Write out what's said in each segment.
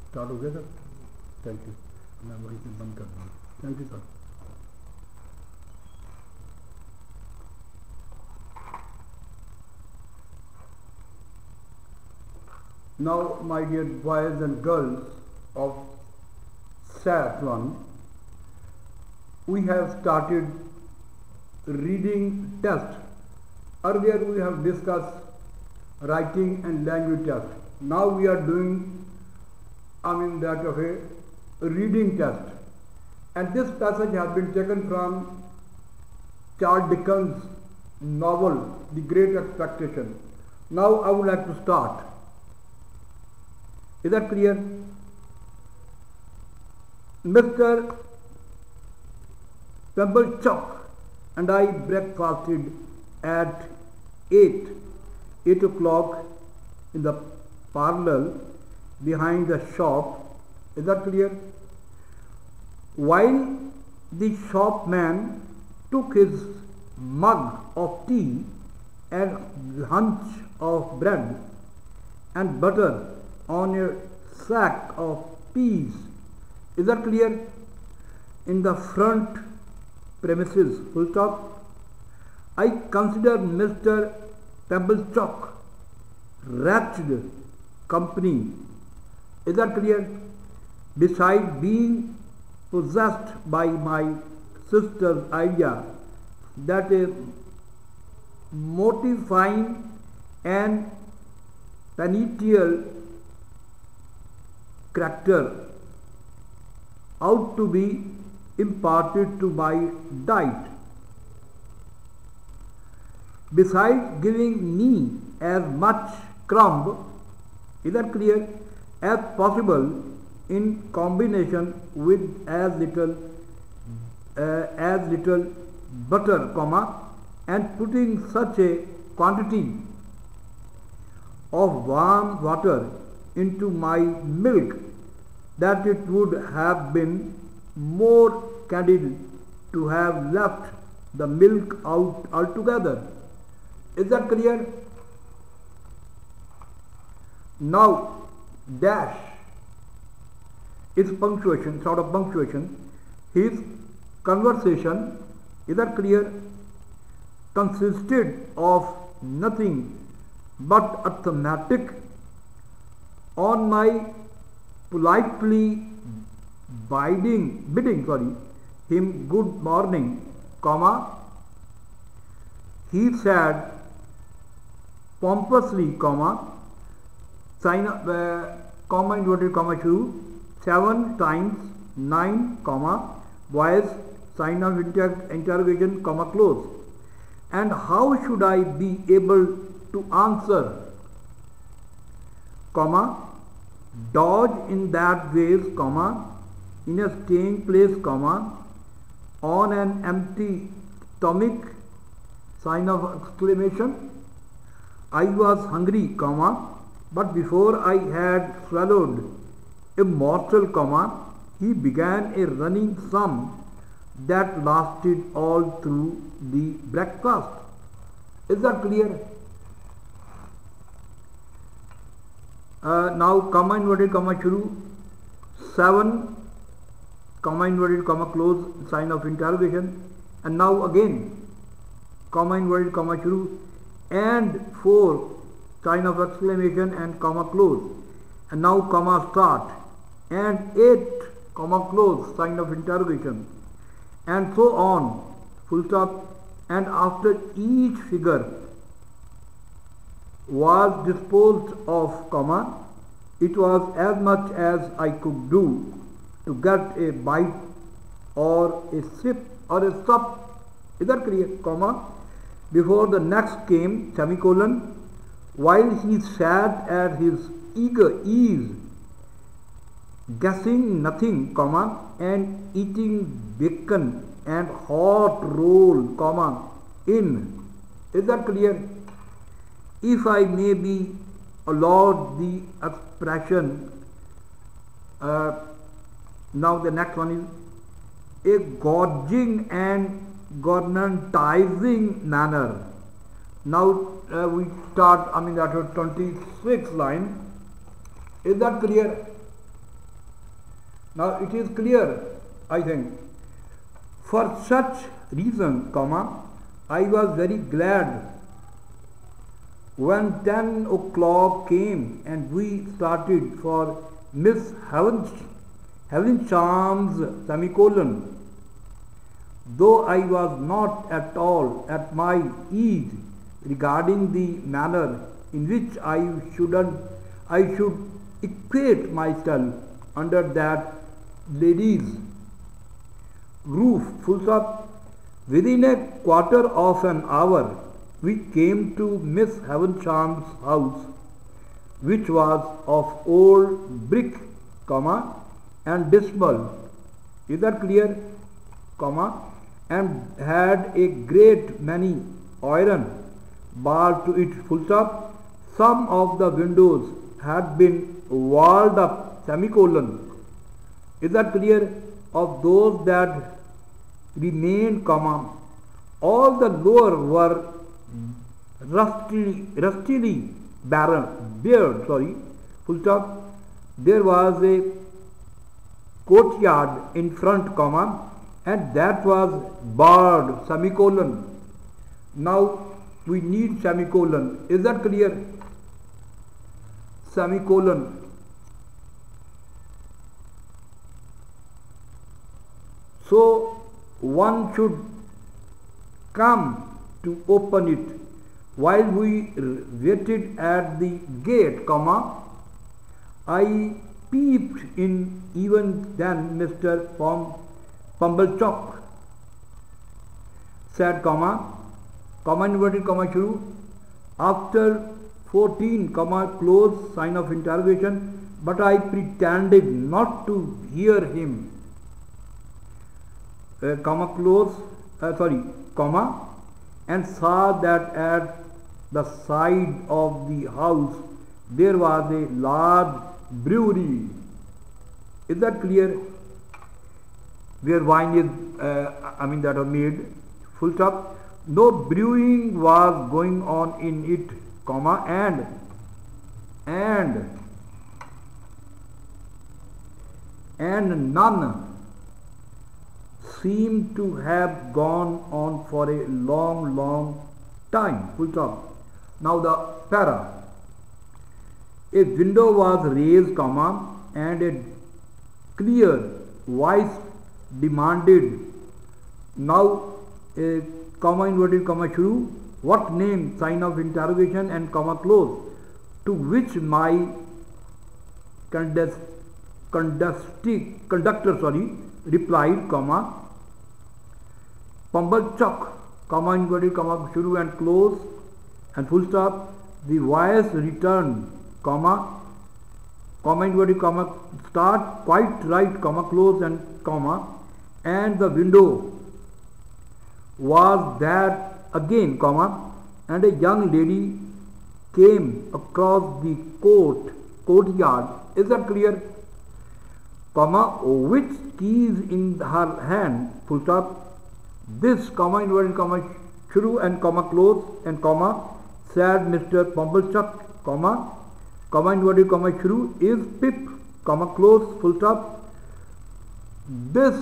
Start हो गया sir? Thank you. मैं वहीं से बंद कर दूँगा। Thank you sir. Now, my dear boys and girls of SAT 1, we have started reading test. Earlier we have discussed writing and language test. Now we are doing, that of a reading test. And this passage has been taken from Charles Dickens' novel, The Great Expectation. Now I would like to start. Is that clear? Mr. Pumblechook and I breakfasted at 8 o'clock in the parlour behind the shop. Is that clear? While the shopman took his mug of tea and hunch of bread and butter on a sack of peas. Is that clear? In the front premises, full stop. I consider Mr. Pumblechook wretched company. Is that clear? Besides being possessed by my sister's idea that a mortifying and penitent character ought to be imparted to my diet. Besides giving me as much crumb, is that clear, as possible in combination with as little butter, and putting such a quantity of warm water into my milk that it would have been more candid to have left the milk out altogether. Is that clear? Now dash is punctuation, sort of punctuation. His conversation, is that clear, consisted of nothing but arithmetic. On my politely bidding him good morning, he said pompously, sign inverted comma true, 7 times 9, boys, sign of interrogation, close. And how should I be able to answer, dodge in that ways, in a staying place, on an empty stomach, sign of exclamation. I was hungry, but before I had swallowed a morsel, he began a running sum that lasted all through the breakfast. Is that clear? Now inverted true, 7, inverted close, sign of interrogation, and now again inverted true, and 4, sign of exclamation and close, and now start, and 8, close, sign of interrogation, and so on, full stop. And after each figure was disposed of, it was as much as I could do to get a bite or a sip or a sup, is that clear, before the next came, semicolon, while he sat at his eager ease, guessing nothing, and eating bacon and hot roll, in, is that clear? If I may be allowed the expression, now the next one is a gorging and gormandizing manner. Now we start, that 26th line. Is that clear? Now it is clear, I think. For such reason, comma, I was very glad when 10 o'clock came and we started for Miss Havensham's semicolon. Though I was not at all at my ease regarding the manner in which I should equate myself under that lady's roof, full stop. Within a quarter of an hour, we came to Miss Havensham's house, which was of old brick, comma, and dismal. Is that clear? Comma, and had a great many iron bars to it, full stop. Some of the windows had been walled up, semicolon. Is that clear? Of those that remained, comma, all the lower were rustily bared, full stop. There was a courtyard in front, comma, and that was barred, semicolon. Now we need semicolon. Is that clear? Semicolon. So one should come to open it. While we waited at the gate, comma, I peeped in. Even then Mr. Pumblechook said, comma, inverted comma shuru, after 14, comma, close sign of interrogation, but I pretended not to hear him. Comma, and saw that at the side of the house there was a large brewery. Is that clear? Where wine is, that are made, full stop. No brewing was going on in it, comma, and none seemed to have gone on for a long time, full stop. Now the para. A window was raised, comma, and a clear voice demanded, now a comma, inverted comma shuru, what name, sign of interrogation, and comma close, to which my conductor replied, comma, Pumblechook, comma, inverted comma shuru and close and full stop. The voice returned, comma, inverted comma start, quite right, comma close and comma, and the window was that again, comma, and a young lady came across the courtyard. Is that clear? Comma, which keys in her hand, full stop. This, comma, inverted comma shuru and comma close and comma, said Mr. Pumblechook, comma, inverted comma shuru, is Pip, comma close, full stop. This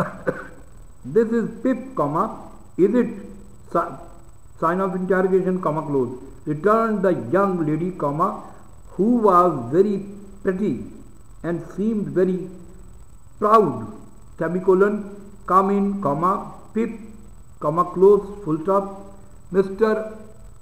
is Pip, comma, is it, sign of interrogation, comma close, returned the young lady, comma, who was very pretty and seemed very proud, semicolon, come in, comma, Pip, comma close, full stop. Mr.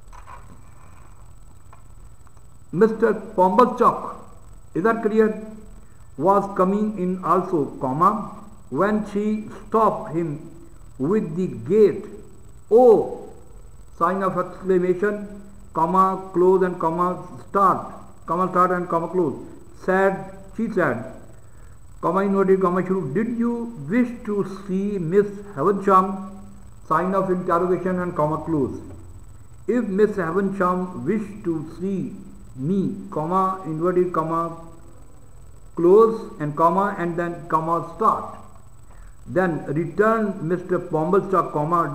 Pumblechook, is that clear, was coming in also, comma, when she stopped him with the gate. Oh, sign of exclamation, comma close and comma start and comma close. She said, comma inverted comma shuru, did you wish to see Miss Havisham? Sign of interrogation and comma close. If Miss Havisham wished to see me, comma inverted comma close and then comma start, then returned Mr. Pumblechook, comma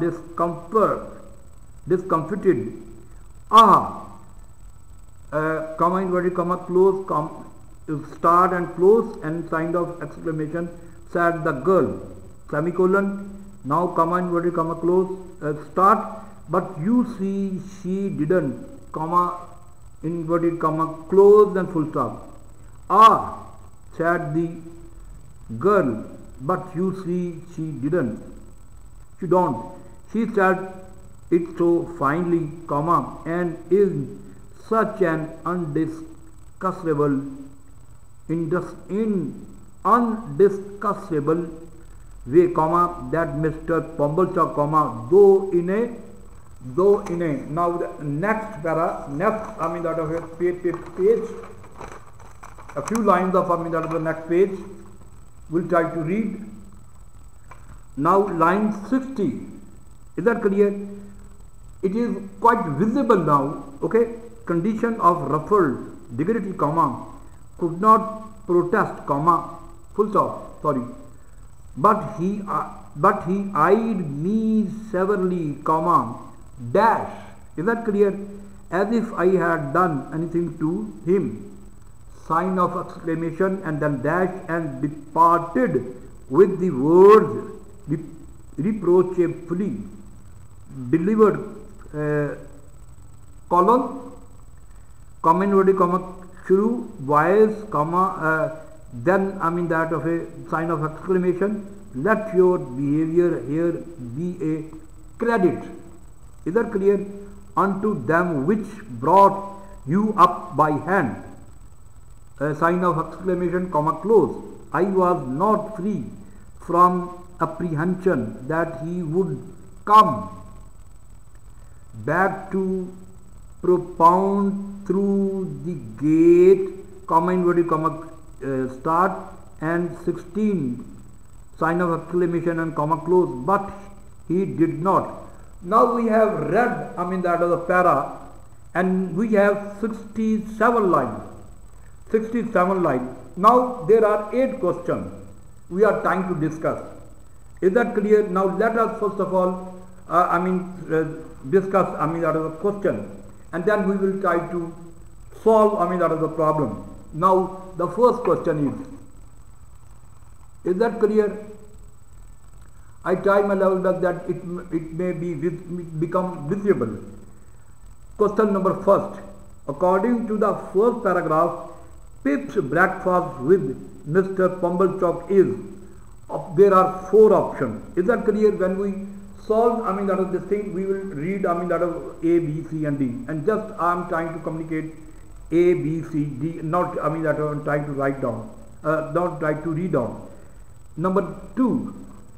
discomfited. Comma inverted comma close start and close and sign of exclamation, said the girl, semicolon, now comma inverted comma close, start, but you see she didn't, comma inverted comma close and full stop. Ah, said the girl, but you see she didn't, she don't. She said it so finely, comma, and in such an undiscussable way, comma, that Mr. Pumblechook, comma, though in a now the next para, next that of a page, a few lines of that of the next page, we'll try to read. Now line 60, is that clear? It is quite visible now, okay? Condition of ruffled dignity, comma, could not protest, comma, full stop, sorry. But he eyed me severely, comma, dash, is that clear? As if I had done anything to him, sign of exclamation, and then dash, and departed with the words reproachfully delivered, colon, comma inverted comma shuru, voice, comma, then that of a sign of exclamation, let your behavior here be a credit, is that clear, unto them which brought you up by hand, a sign of exclamation, comma close. I was not free from apprehension that he would come back to propound through the gate, comma inverted comma start, and 16 sign of exclamation and comma close, but he did not. Now we have read that of the para, and we have 67 lines. 67 lines. Now there are 8 questions we are trying to discuss. Is that clear? Now let us first of all discuss that of the question, and then we will try to solve that of the problem. Now the first question is that clear? I try my level best that it may become visible. Question number first. According to the first paragraph, Pip's breakfast with Mr. Pumblechook is, there are 4 options. Is that clear? When we solve that of this thing, we will read that of A, B, C and D, and just I am trying to communicate A, B, C, D, not that I am trying to write down, not try to read down. Number two,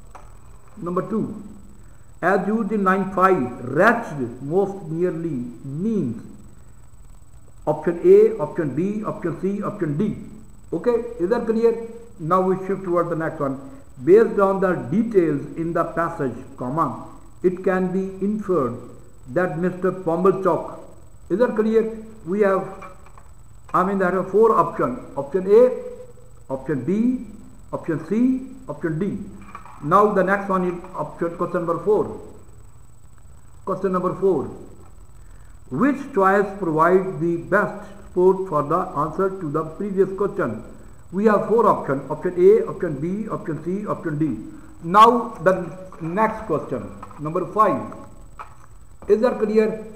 as used in line 5, wretched most nearly means option A, option B, option C, option D. Okay, is that clear? Now we shift toward the next one. Based on the details in the passage, comma, it can be inferred that Mr. Pumblechook, is that clear? We have, there are 4 options. Option A, option B, option C, option D. Now the next one is question number 4. Question number 4. Which choice provides the best support for the answer to the previous question? We have 4 options. Option A, option B, option C, option D. Now the next question, number 5. Is that clear?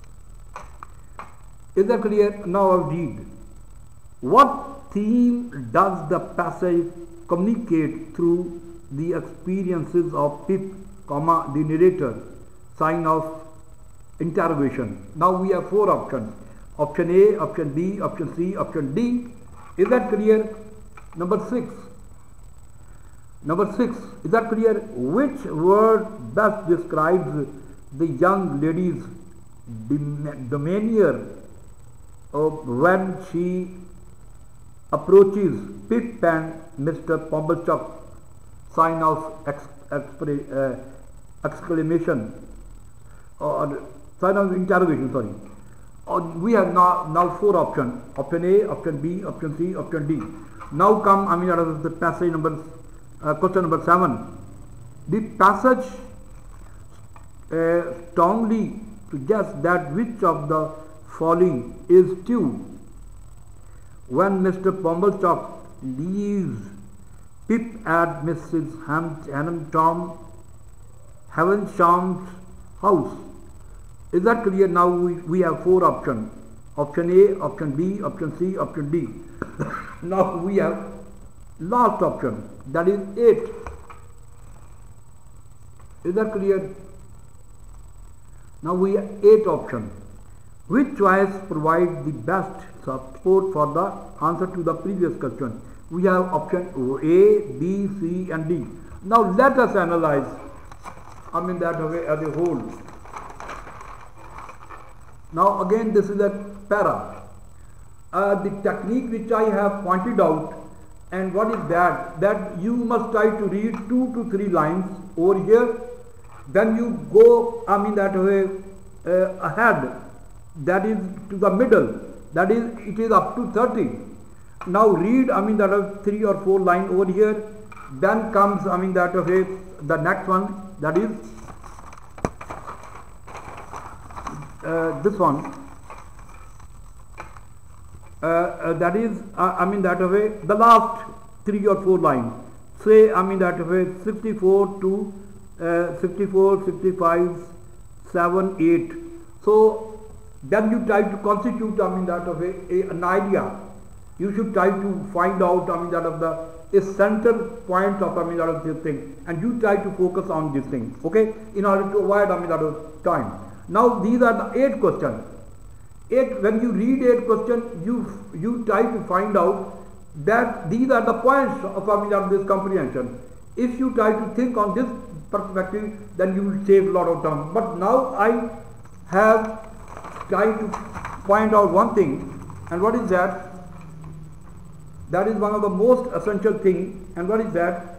Is that clear? Now I'll read. What theme does the passage communicate through the experiences of Pip, comma, the narrator, sign of interrogation? Now we have 4 options. Option A, option B, option C, option D. Is that clear? Number 6. Is that clear? Which word best describes the young lady's demeanor when she approaches Pip and Mr. Pumblechook, sign of exclamation or sign of interrogation, sorry. We have now 4 options. Option A, option B, option C, option D. Now come out of the passage number question number 7. The passage strongly suggests that which of the following is true. when Mr. Pumblechook leaves Pip at Mrs. Havensham's house. Is that clear? Now we have four options. Option A, option B, option C, option D. Now we have last option, that is 8. Is that clear? Now we have 8 options. Which choice provides the best support for the answer to the previous question? We have option A, B, C and D. Now let us analyze, that way as a whole. Now again this is a para. The technique which I have pointed out, and what is that you must try to read 2 to 3 lines over here, then you go that way ahead, that is to the middle, that is it is up to 30. Now read that is 3 or 4 lines over here, then comes that way the next one, that is this one, that is that way the last 3 or 4 lines, say that way 64 to 64, 65, 7, 8. So then you try to constitute that way an idea. You should try to find out that of the central point of that of this thing, and you try to focus on this thing, okay, in order to avoid that of time. Now these are the 8 questions. When you read 8 questions, you try to find out that these are the points of this comprehension. If you try to think on this perspective, then you will save a lot of time. But now I have tried to point out one thing, and what is that? That is one of the most essential thing, and what is that?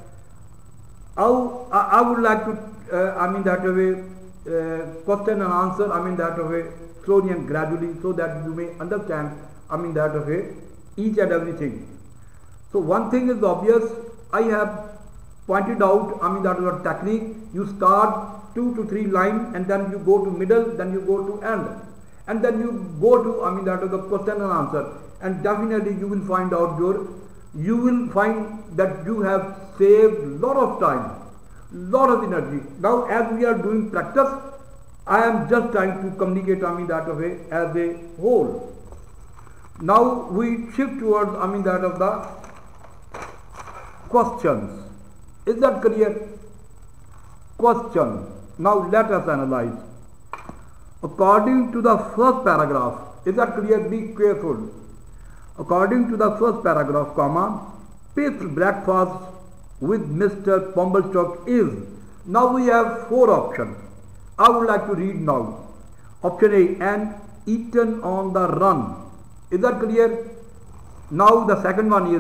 I would like to that way question and answer that way slowly and gradually, so that you may understand that way each and everything. So one thing is obvious. I have pointed out that is a technique. You start 2 to 3 lines, and then you go to middle, then you go to end, and then you go to that is the question and answer, and definitely you will find out you will find that you have saved lot of time, lot of energy. Now as we are doing practice, I am just trying to communicate that way as a whole. Now we shift towards that of the questions. Is that clear? Question. Now let us analyze. According to the first paragraph, is that clear? Be careful. According to the first paragraph, Pip's breakfast with Mr. Pumblechook is. Now we have 4 options. I would like to read now. Option A, and eaten on the run. Is that clear? Now the second one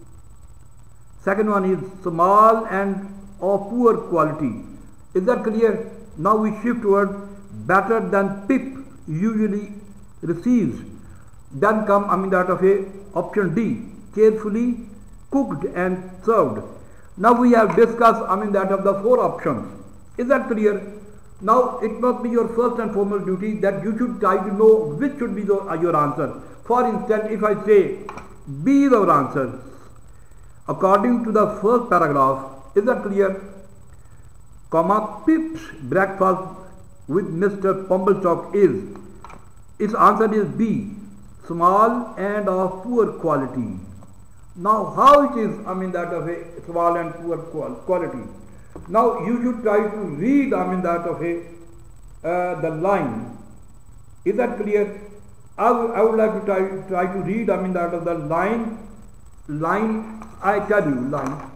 is small and of poor quality. Is that clear? Now we shift towards better than Pip usually receives. Then come that of a option D, carefully cooked and served. Now we have discussed that of the 4 options. Is that clear? Now it must be your first and foremost duty that you should try to know which should be your answer. For instance, if I say B is our answer, according to the first paragraph, is that clear? Pip's breakfast with Mr. Pumblechook is. Its answer is B, small and of poor quality. Now how it is that of a small and poor quality? Now you should try to read that of a the line. Is that clear? I would like to try to read that of the line. I tell you line.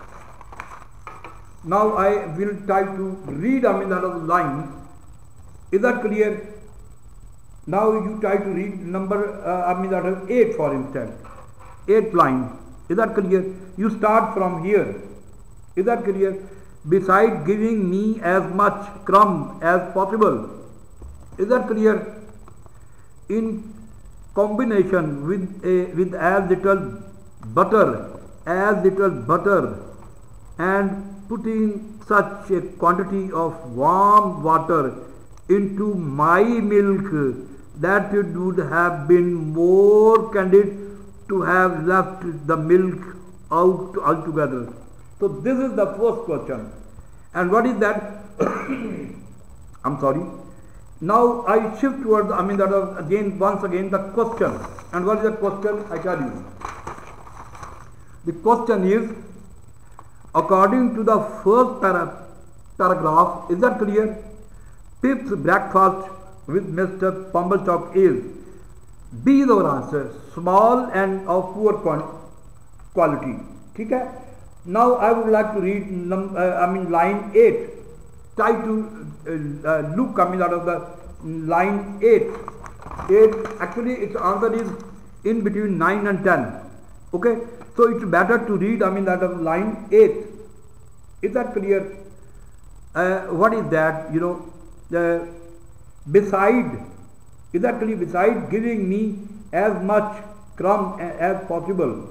Now I will try to read that of the line. Is that clear? Now you try to read number that of 8, for instance. 8th line. Is that clear? You start from here. Is that clear? Beside giving me as much crumb as possible. Is that clear? In combination with as little butter and putting such a quantity of warm water into my milk that it would have been more candid to have left the milk out altogether? So this is the first question. And what is that? I'm sorry. Now I shift towards, once again the question. And what is the question? I tell you. The question is, according to the first paragraph, is that clear? Pip's breakfast with Mr. Pumblechook is, B is our answer, small and of poor quality. Okay? Now I would like to read line 8. Try to look out of the line 8. Actually its answer is in between 9 and 10. Okay? So it's better to read that of line 8. Is that clear? What is that? Beside, is that clear? Beside giving me as much crumb as possible.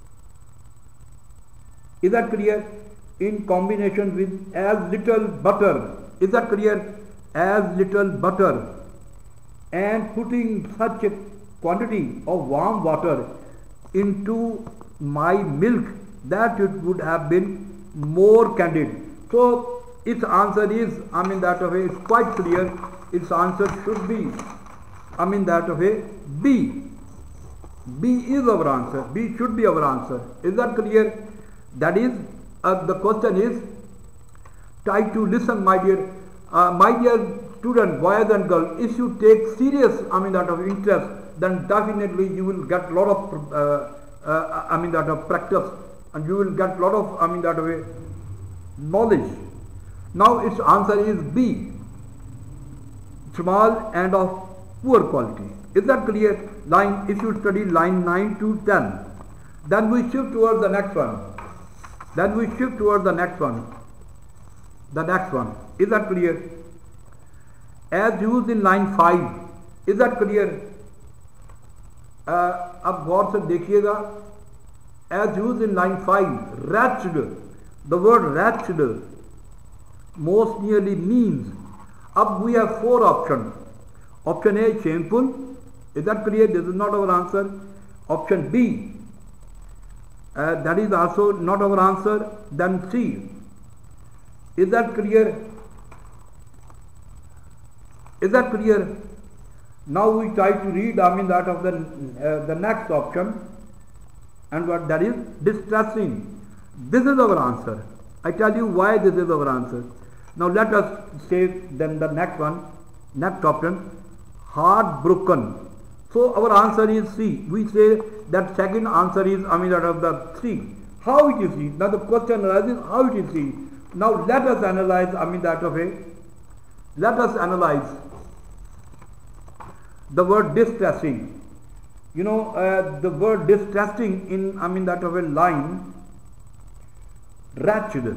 Is that clear? In combination with as little butter. Is that clear? As little butter. And putting such a quantity of warm water into my milk that it would have been more candid. So its answer is, that of a, it's quite clear. Its answer should be, that of a B. B is our answer. B should be our answer. Is that clear? That is, the question is, try to listen, my dear student, boys and girls. If you take serious, that of interest, then definitely you will get lot of, that of practice, and you will get lot of, that of a knowledge. Now its answer is B, small and of poor quality. Is that clear? Line, if you study line 9 to 10, then we shift towards the next one. Then we shift towards the next one. The next one. Is that clear? As used in line 5. Is that clear? अब गौर से देखिएगा. As used in line 5, wretched. The word wretched most nearly means. Up we have 4 options. Option A, shameful. Is that clear? This is not our answer. Option B, that is also not our answer. Then C. Is that clear? Is that clear? Now we try to read, that of the next option, and what that is, distressing. This is our answer. I tell you why this is our answer. Now let us say then the next one, next option, heartbroken. So our answer is C. We say that second answer is, that of the C. How it is C? Now the question arises, how it is C? Now let us analyze, that of a, let us analyze the word distressing. The word distressing in, that of a line, wretched,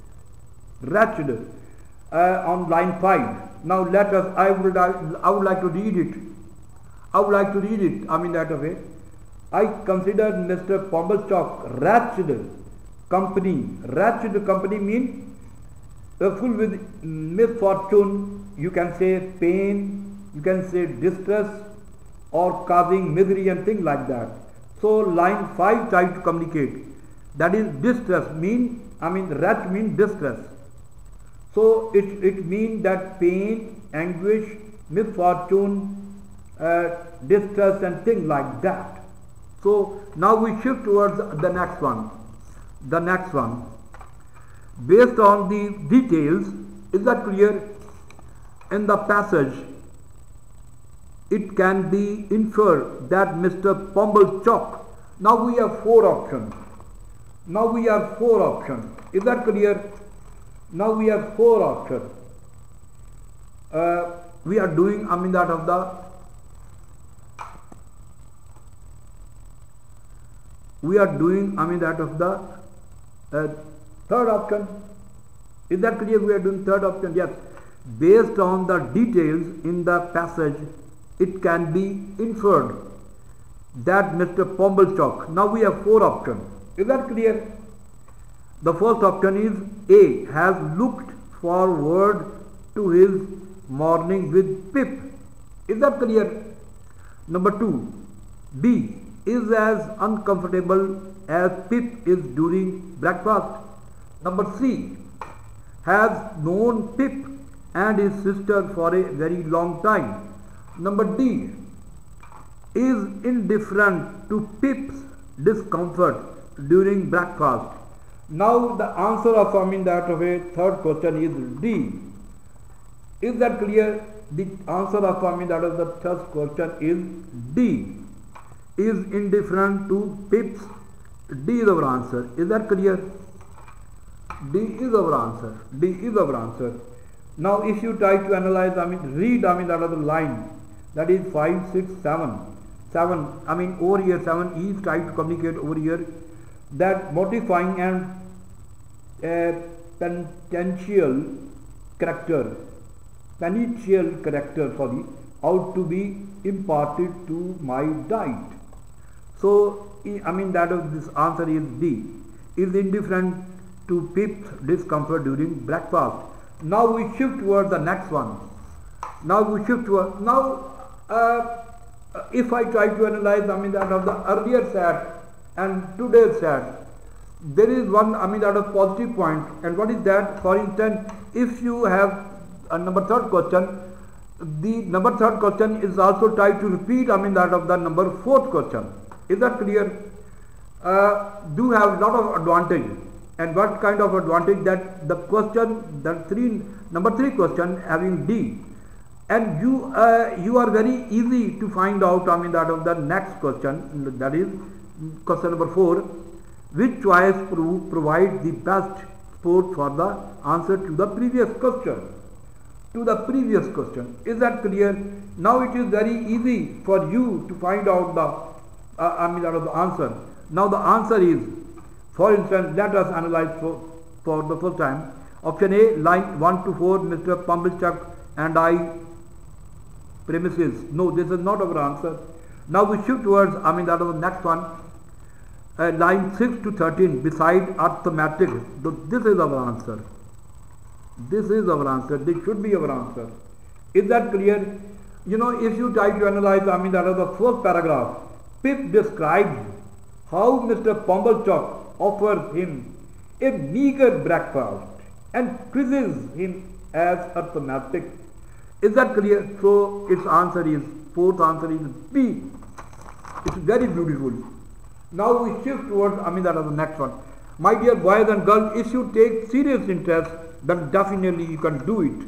on line 5. Now let us, I would like to read it. I would like to read it, that of a, I considered Mr. Pumblechook wretched company. Wretched company means full with misfortune, you can say pain, you can say distress, or causing misery and things like that. So line 5 try to communicate. That is distress mean, wretch means distress. So it means that pain, anguish, misfortune, distress and things like that. So now we shift towards the next one. The next one. Based on the details, is that clear? In the passage, it can be inferred that Mr. Pumblechook. Now we have 4 options. Now we have 4 options. Is that clear? Now we have 4 options. We are doing, that of the, we are doing, that of the third option. Is that clear? We are doing third option. Yes. Based on the details in the passage, it can be inferred that Mr. Pumblechook. Now we have 4 options. Is that clear? The first option is A, has looked forward to his morning with Pip. Is that clear? Number 2, B, is as uncomfortable as Pip is during breakfast. Number C, has known Pip and his sister for a very long time. Number D, is indifferent to Pip's discomfort during breakfast. Now the answer of that of a third question is D. Is that clear? The answer of that of the third question is D. Is indifferent to Pip's. D is our answer. Is that clear? D is our answer. D is our answer. Now if you try to analyze, read that of the line, that is 5, 6, 7. 7, over here 7 is trying to communicate over here that modifying and penitential character ought to be imparted to my diet. So that of this answer is D. Is indifferent to Pip's discomfort during breakfast. Now we shift towards the next one. If I try to analyze that of the earlier set and today's set, there is one that of positive point. And what is that? For instance, if you have a number third question, the number third question is also tried to repeat that of the number fourth question. Is that clear? Do have a lot of advantage. And what kind of advantage? That the question, number 3 question having D, and you are very easy to find out that of the next question, that is question number 4, which choice provide the best support for the answer to the previous question. Is that clear? Now it is very easy for you to find out the out of the answer. Now the answer is, for instance, let us analyze for the first time. Option A, line 1 to 4, Mr. Pumblechook and I premises. No, this is not our answer. Now we shift towards that of the next one. Line 6 to 13, beside arithmetic. This is our answer. This should be our answer. Is that clear? If you try to analyze that of the first paragraph, Pip describes how Mr. Pumblechook offers him a meager breakfast and quizzes him as arithmetic. Is that clear? So its answer is, fourth answer is B. It's very beautiful. Now we shift towards that of the next one. My dear boys and girls, if you take serious interest, then definitely you can do it.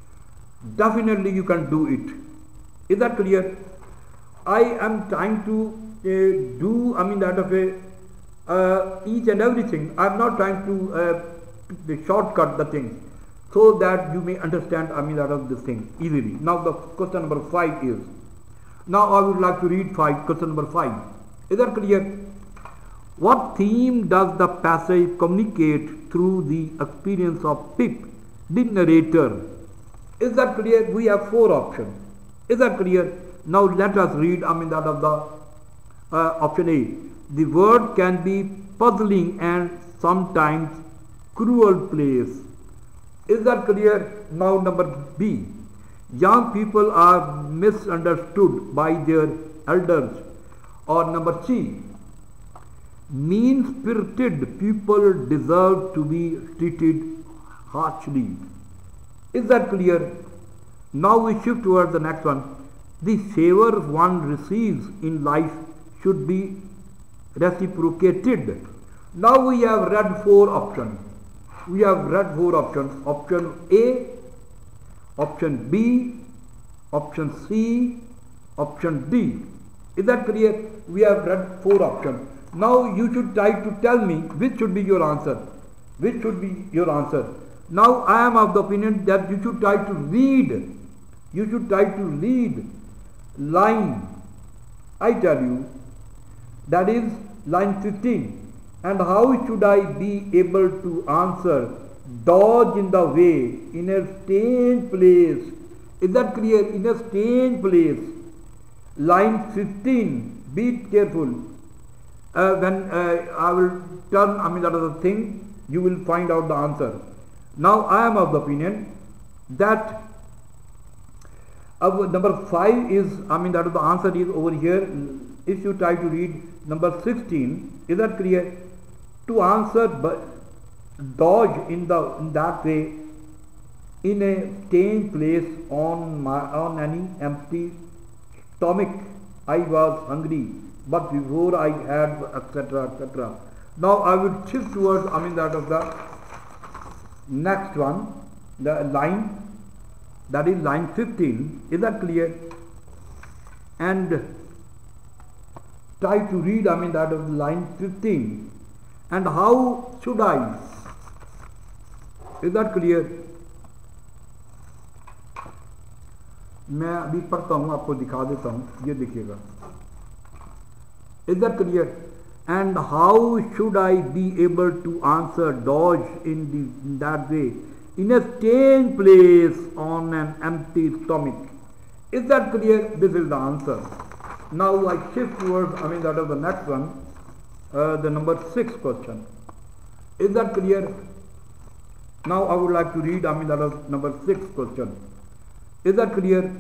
Is that clear? I am trying to do that of each and everything. I am not trying to shortcut the things, so that you may understand that of this thing easily. Now the question number 5 is, now I would like to read question number 5. Is that clear? What theme does the passage communicate through the experience of Pip, the narrator? Is that clear? We have 4 options. Is that clear? Now let us read that of the option A. The word can be puzzling and sometimes cruel place. Is that clear? Now number B. Young people are misunderstood by their elders. Or number C. Mean-spirited people deserve to be treated harshly. Is that clear? Now we shift towards the next one. The favor one receives in life should be reciprocated. Now we have read 4 options. Option A, option B, option C, option D. Is that clear? We have read 4 options. Now you should try to tell me which should be your answer. Now I am of the opinion that you should try to read. Line, I tell you, that is line 15. And how should I be able to answer? Dodge in the way, in a strange place. Is that clear? In a strange place. Line 15, be careful. When I will turn that other thing, you will find out the answer. Now I am of the opinion that number 5 is, that the answer is over here if you try to read number 16, is that clear? To answer dodge in that way, in a staying place on any empty stomach, I was hungry, but before I had, etc., etc. Now I will shift towards, that of the next one, the line, that is line 15. Is that clear? And try to read, that of line 15. And how should I? Is that clear? मैं अभी पढ़ता हूँ, आपको दिखा देता हूँ, ये देखिएगा. Is that clear? And how should I be able to answer dodge in that way, in a staying place on an empty stomach? Is that clear? This is the answer. Now I shift towards, that of the next one, the number 6 question. Is that clear? Now I would like to read, that of number 6 question. Is that clear?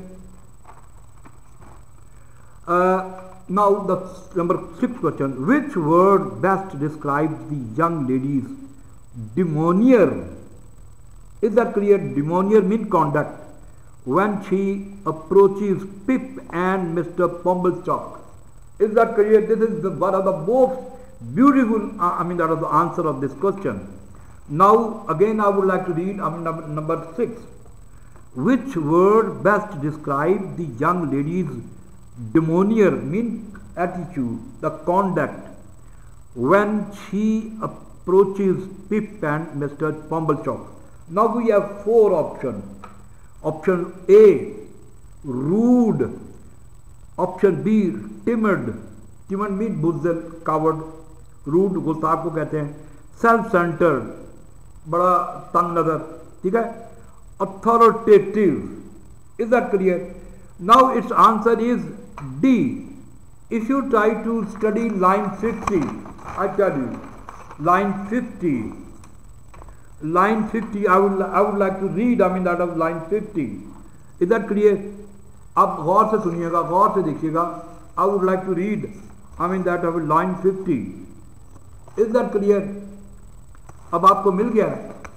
Now the number 6 question. Which word best describes the young lady's demeanor? Is that clear? Demeanor means conduct when she approaches Pip and Mr. Pumblechook. Is that clear? This is one of the most beautiful, that is the answer of this question. Now again I would like to read, number 6. Which word best describes the young lady's demeanor, means attitude, the conduct, when she approaches Pip and Mr. Pumblechook? Now we have 4 options. Option A, rude. Option B, timid. Timid means buzzil, coward. Rude गुस्ताख को कहते हैं. Self-centered, बड़ा तंग नजर. ठीक है? Authoritative. Is that clear? Now its answer is D. If you try to study line 50, I tell you, line 50. Line 50, I would like to read, that of line 50. Is that clear? आप गौर से सुनिएगा, गौर से देखिएगा. I would like to read, that of line 50. Is that clear? अब आपको मिल गया.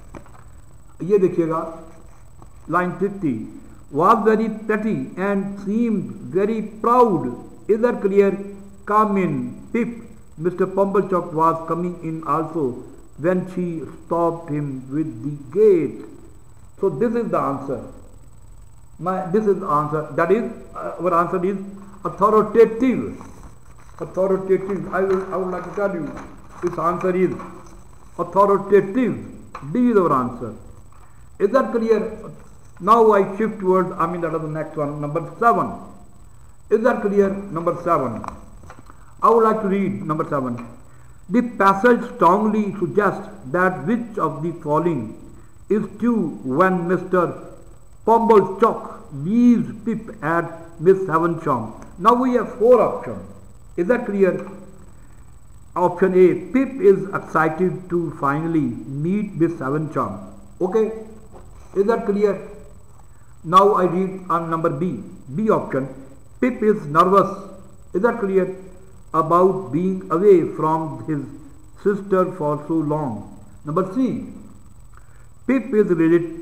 ये देखिएगा, line 50. Was very pretty and seemed very proud. Is that clear? Come in, Pip. Mr. Pumblechook was coming in also when she stopped him with the gate. So this is the answer. This is the answer. That is, our answer is authoritative. Authoritative. I would like to tell you, this answer is authoritative. D is our answer. Is that clear? Now I shift towards, that is the next one, number 7. Is that clear? Number 7. I would like to read number 7. The passage strongly suggests that which of the following is true when Mr. Pumblechook leaves Pip at Miss Havisham. Now we have 4 options. Is that clear? Option A, Pip is excited to finally meet Miss Havisham. Okay? Is that clear? Now I read on number B. B option. Pip is nervous. Is that clear? About being away from his sister for so long. Number C. Pip is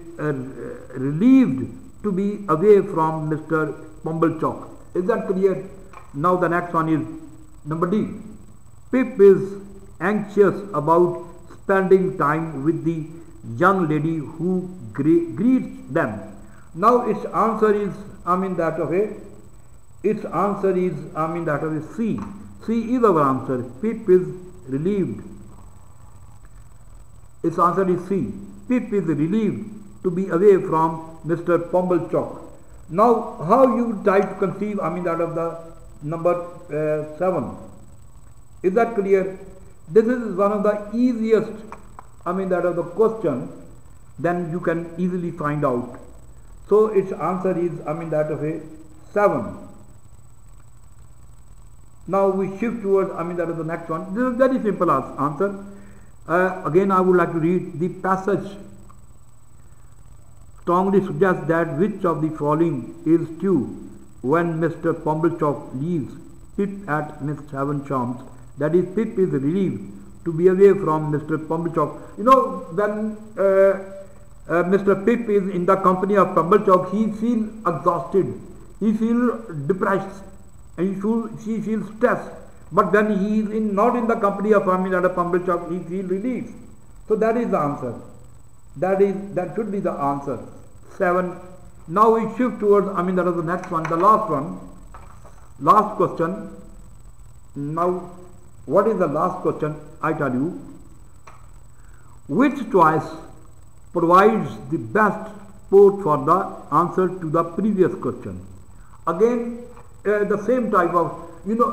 relieved to be away from Mr. Pumblechook. Is that clear? Now the next one is number D. Pip is anxious about spending time with the young lady who greets them. Now its answer is, that of a, its answer is, that of a C. C is our answer. Pip is relieved. Its answer is C. Pip is relieved to be away from Mr. Pumblechook. Now how you try to conceive, that of the number 7. Is that clear? This is one of the easiest, that of the question, then you can easily find out. So its answer is, that of a 7. Now we shift towards, that of the next one. This is very simple answer. Again I would like to read the passage. Strongly suggests that which of the following is true when Mr. Pumblechook leaves Pip at Miss Havensham's. That is, Pip is relieved to be away from Mr. Pumblechook. You know, when Mr. Pip is in the company of Pumblechook, he feels exhausted, he feels depressed, and he feels stressed. But when he is not in the company of Pumblechook, he feels relieved. So that is the answer. That should be the answer. 7. Now we shift towards, that is the next one, the last one. Last question. Now, what is the last question? I tell you. Which choice provides the best support for the answer to the previous question? Again, the same type of,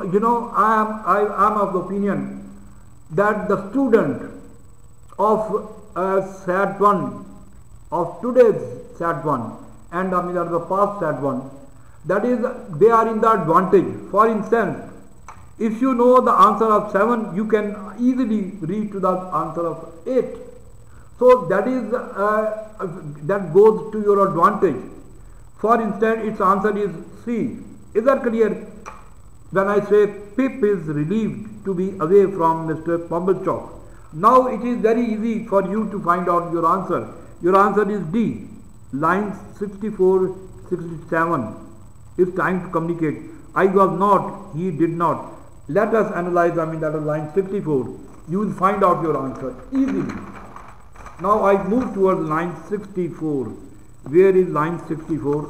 I am of the opinion that the student of SAT 1, of today's SAT 1 and the past SAT 1, that is, they are in the advantage. For instance, if you know the answer of 7, you can easily reach to the answer of 8. So that is that goes to your advantage. For instance, its answer is C. Is that clear? When I say Pip is relieved to be away from Mr. Pumblechook. Now it is very easy for you to find out your answer. Your answer is D. Lines 64, 67. It's time to communicate. I was not, he did not. Let us analyze, that is line 64. You will find out your answer easily. Now I move towards line 64. Where is line 64?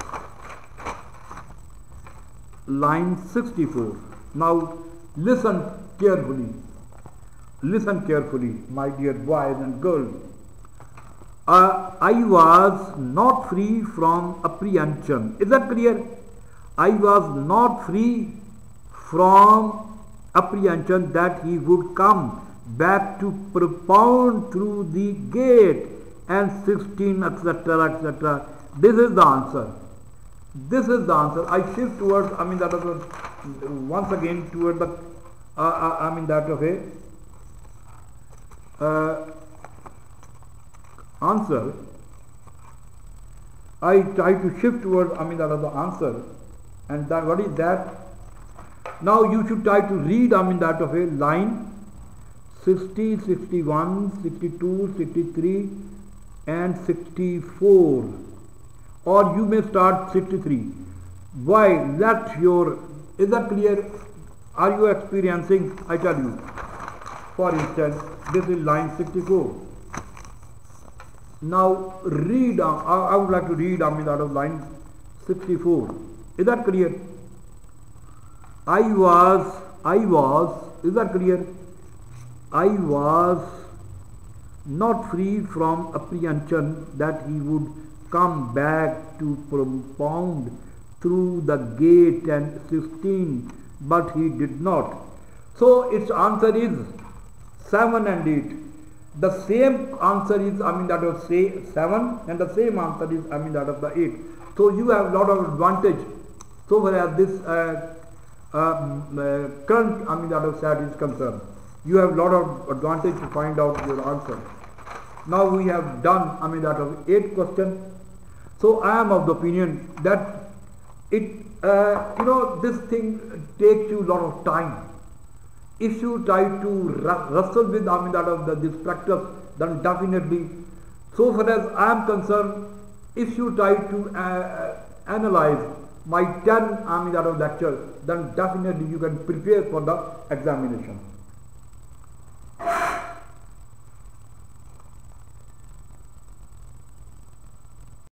Line 64. Now listen carefully. Listen carefully, my dear boys and girls. I was not free from apprehension. Is that clear? I was not free from apprehension that he would come back to propound through the gate and 16, etc., etc. This is the answer. This is the answer. I shift towards, that is once again toward the, that of a answer. I try to shift towards, that of the answer. And that, what is that? Now you should try to read, that of a line 60, 61, 62, 63 and 64. Or you may start 63. Why? Let your, is that clear? Are you experiencing? I tell you. For instance, this is line 64. Now read, I would like to read, out of line 64. Is that clear? I was, is that clear? I was not free from apprehension that he would come back to propound through the gate and 16, but he did not. So its answer is 7 and 8. The same answer is, that of say 7, and the same answer is, that of the 8. So you have a lot of advantage so far as this current, that of SAT is concerned. You have a lot of advantage to find out your answer. Now we have done, that of 8 questions. So I am of the opinion that it, this thing takes you a lot of time. If you try to wrestle with, that of this practice, then definitely, so far as I am concerned, if you try to analyze my 10, that of lecture, then definitely you can prepare for the examination.